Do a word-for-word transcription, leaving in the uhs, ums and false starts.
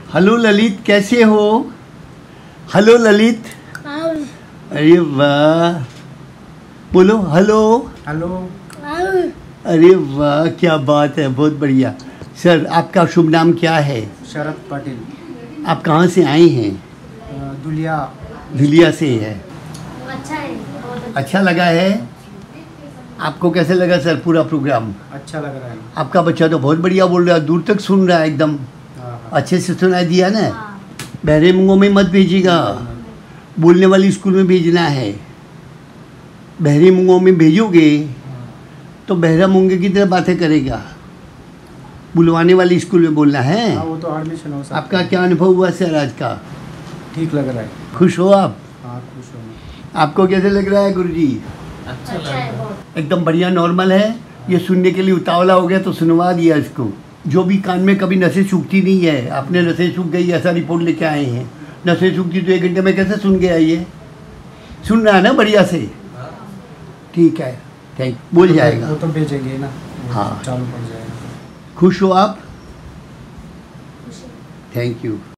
Hello Lalit, कैसे हो? Hello Lalit. अरे वाह, बोलो हेलो। हेलो। अरे वाह, क्या बात है, बहुत बढ़िया। सर, आपका शुभ नाम क्या है? शरद पाटिल। आप कहाँ से आए हैं? दुलिया। दुलिया से है। अच्छा है, बहुत अच्छा। अच्छा लगा है? आपको कैसे लगा सर पूरा प्रोग्राम? अच्छा लग रहा है। आपका बच्चा तो बहुत बढ़िया बोल रहा है, दूर तक सुन रहा है एकदम। हाँ, हाँ। अच्छे से सुनाई दिया ना? हाँ। बहरे मूंगों में मत भेजिएगा, बोलने वाली स्कूल में भेजना है। बहरे मूंगों में भेजोगे तो बहरा मूंगे की तरह बातें करेगा। बुलवाने वाली स्कूल में बोलना है। हाँ, वो तो एडमिशन हो सकता है। आपका क्या अनुभव हुआ सर आज का? ठीक लग रहा है। खुश हो आप? हाँ, खुश हूँ। आपको कैसे लग रहा है गुरुजी? अच्छा है बहुत। एकदम बढ़िया, नॉर्मल है। ये सुनने के लिए उतावला हो गया तो सुनवा दिया इसको। जो भी कान में कभी नसें सूखती नहीं है, आपने नसें सूख गई ऐसा रिपोर्ट लेके आए हैं। नसें सूखती तो एक घंटे में कैसे सुन के आइए? सुन रहा है ना बढ़िया से? ठीक है, थैंक, बोल जाएगा। वो तो भेजेंगे ना। हाँ। चालू पड़ जाएगा। खुश हो आप? Thank you.